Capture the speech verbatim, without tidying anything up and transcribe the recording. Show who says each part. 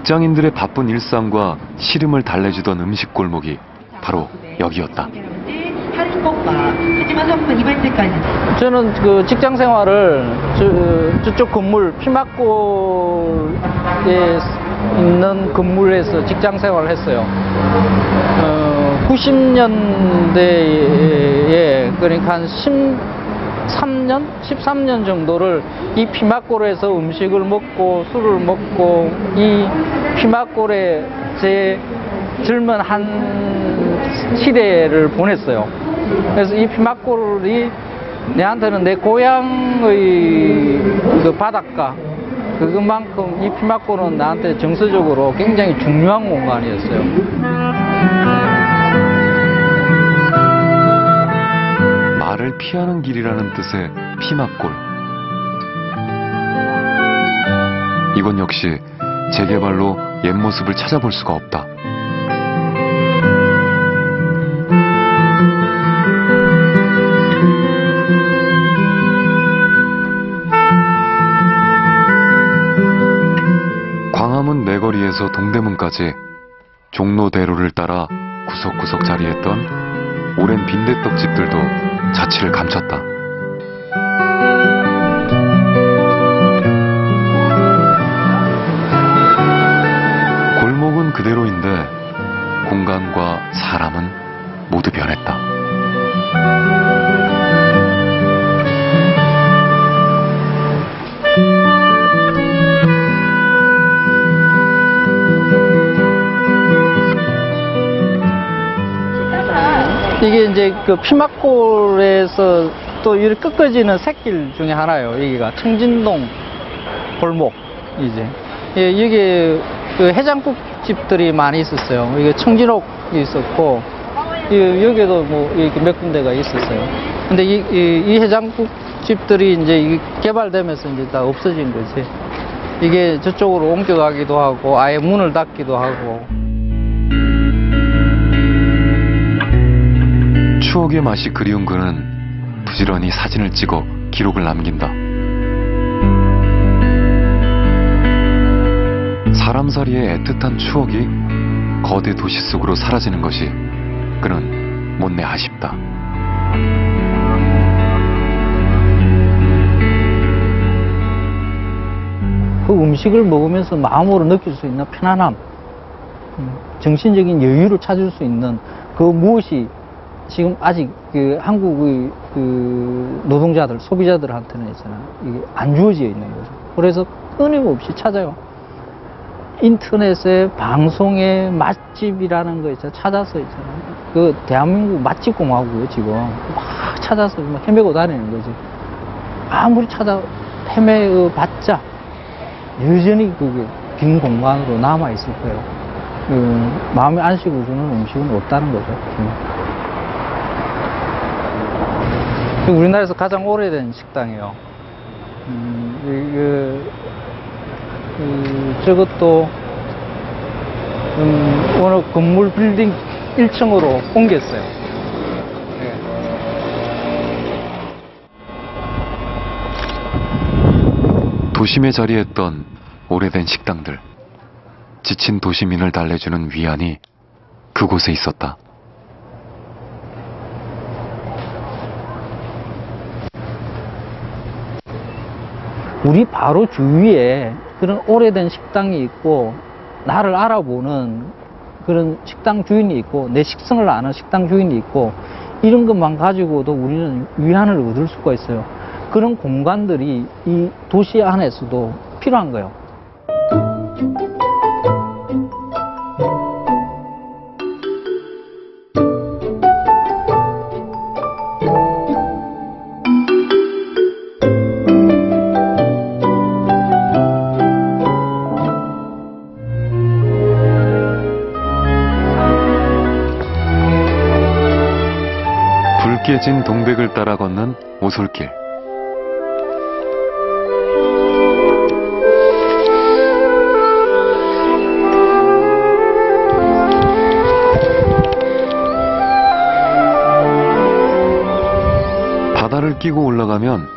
Speaker 1: 직장인들의 바쁜 일상과 시름을 달래주던 음식 골목이 바로 여기였다.
Speaker 2: 저는 그 직장 생활을 저, 저쪽 건물 피막골에 있는 건물에서 직장 생활을 했어요. 어, 구십 년대에 그러니까 한 십삼 년, 십삼 년 정도를 이 피막골에서 음식을 먹고 술을 먹고 이 피막골에 제 젊은 한 시대를 보냈어요. 그래서 이 피막골이 내한테는 내 고향의 그 바닷가, 그것만큼 이 피막골은 나한테 정서적으로 굉장히 중요한 공간이었어요.
Speaker 1: 말을 피하는 길이라는 뜻의 피막골. 이건 역시 재개발로 옛 모습을 찾아볼 수가 없다. 광화문 내거리에서 동대문까지 종로대로를 따라 구석구석 자리했던 오랜 빈대떡집들도 자취를 감췄다. 골목은 그대로인데 공간과 사람은 모두 변했다.
Speaker 2: 이게 이제 그 피막골에서 또 이렇게 꺾어지는 샛길 중에 하나예요. 여기가 청진동 골목 이제 예, 여기 그 해장국집들이 많이 있었어요. 이게 청진옥이 있었고 이, 여기도 뭐 이렇게 몇 군데가 있었어요. 근데 이, 이, 이 해장국집들이 이제 개발되면서 이제 다 없어진 거지. 이게 저쪽으로 옮겨가기도 하고 아예 문을 닫기도 하고.
Speaker 1: 추억의 맛이 그리운 그는 부지런히 사진을 찍어 기록을 남긴다. 사람살이의 애틋한 추억이 거대 도시 속으로 사라지는 것이 그는 못내 아쉽다.
Speaker 2: 그 음식을 먹으면서 마음으로 느낄 수 있는 편안함, 정신적인 여유를 찾을 수 있는 그 무엇이 지금 아직 그 한국의 그 노동자들, 소비자들한테는 있잖아. 이게 안 주어져 있는 거죠. 그래서 끊임없이 찾아요. 인터넷에 방송에 맛집이라는 거 있잖아. 찾아서 있잖아. 그 대한민국 맛집 공화국이에요, 지금. 막 찾아서 막 헤매고 다니는 거지. 아무리 찾아 헤매봤자 여전히 그게 빈 공간으로 남아있을 거예요. 그 마음의 안식을 주는 음식은 없다는 거죠. 우리나라에서 가장 오래된 식당이에요. 음, 그, 그, 저것도 음, 어느 건물 빌딩 일 층으로 옮겼어요. 네.
Speaker 1: 도심에 자리했던 오래된 식당들. 지친 도시민을 달래주는 위안이 그곳에 있었다.
Speaker 2: 우리 바로 주위에 그런 오래된 식당이 있고 나를 알아보는 그런 식당 주인이 있고 내 식성을 아는 식당 주인이 있고 이런 것만 가지고도 우리는 위안을 얻을 수가 있어요. 그런 공간들이 이 도시 안에서도 필요한 거예요.
Speaker 1: 깨진 동백을 따라 걷는 오솔길. 바다를 끼고 올라가면